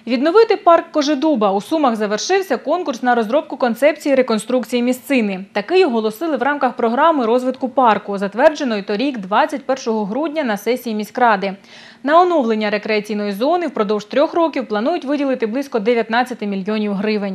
Відновити парк Кожедуба. У Сумах завершився конкурс на розробку концепції реконструкції місцини. Такий оголосили в рамках програми розвитку парку, затвердженої торік 21 грудня на сесії міськради. На оновлення рекреаційної зони впродовж 3 років планують виділити близько 19 мільйонів гривень.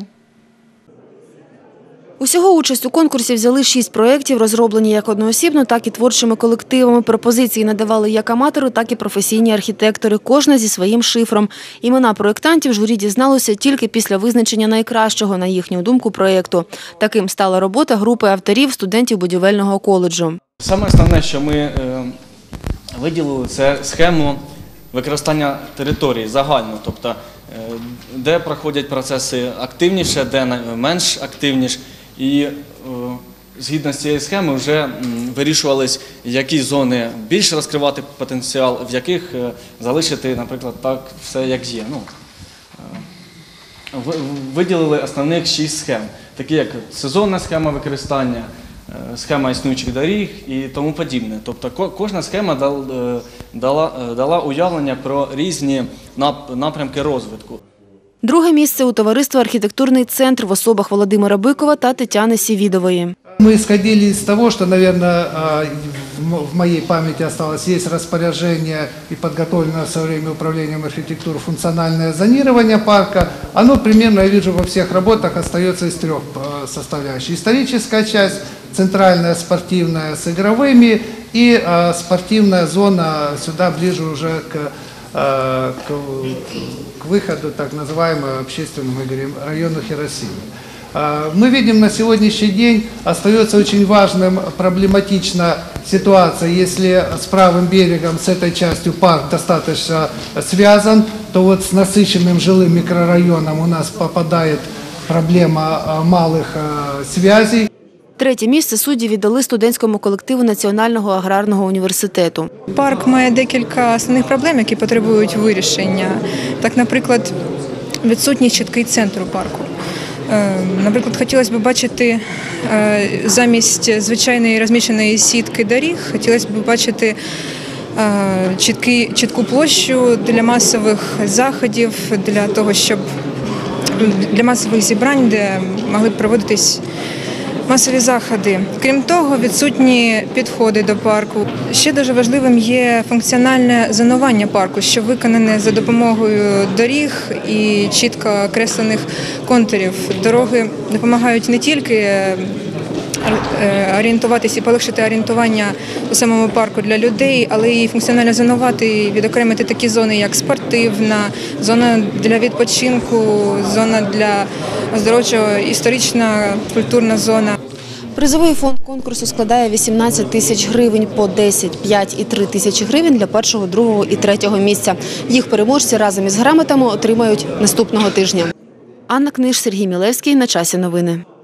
Усього участь у конкурсі взяли 6 проєктів, розроблені як одноосібно, так і творчими колективами. Пропозиції надавали як аматори, так і професійні архітектори, кожна зі своїм шифром. Імена проєктантів журі дізналося тільки після визначення найкращого, на їхню думку, проєкту. Таким стала робота групи авторів студентів будівельного коледжу. Саме основне, що ми виділили, це схему використання території загально, тобто де проходять процеси активніше, де менш активніше. І згідно з цією схемою вже вирішувались, які зони більше розкривати потенціал, в яких залишити, наприклад, так все як є. Виділили основних 6 схем, такі як сезонна схема використання, схема існуючих доріг і тому подібне. Тобто кожна схема дала уявлення про різні напрямки розвитку. Друге місце у товариства «Архітектурний центр» в особах Володимира Бикова та Тетяни Сівідової. Мы исходили из того, что, наверное, в моей памяти осталось, есть распоряжение и подготовлено в свое время управлением архитектуры функциональное зонирование парка. Оно примерно, я вижу, во всех работах остается из 3 составляющих. Историческая часть, центральная спортивная с игровыми и спортивная зона сюда ближе уже к выходу так называемого общественного района Хиросимы. Мы видим, на сегодняшний день остается очень важным, проблематична ситуация. Если с правым берегом, с этой частью парк достаточно связан, то вот с насыщенным жилым микрорайоном у нас попадает проблема малых связей. Третє місце судді віддали студентському колективу Національного аграрного університету. Парк має декілька основних проблем, які потребують вирішення. Так, наприклад, відсутній чіткий центр у парку. Наприклад, хотілося б бачити замість звичайної розміщеної сітки доріг, хотілося б бачити чітку площу для масових заходів, для того, щоб для масових зібрань, де могли б проводитись масові заходи. Крім того, відсутні підходи до парку. Ще дуже важливим є функціональне зонування парку, що виконане за допомогою доріг і чітко окреслених контурів. Дороги допомагають не тільки орієнтуватися і полегшити орієнтування у самому парку для людей, але й функціонально зонувати і відокремити такі зони, як спортивна, зона для відпочинку, зона для оздоровчого, історична, культурна зона. Призовий фонд конкурсу складає 18 тисяч гривень по 10, 5 і 3 тисячі гривень для 1-го, 2-го і 3-го місця. Їх переможці разом із грамотами отримають наступного тижня. Анна Книж, Сергій Мілевський. На часі новини.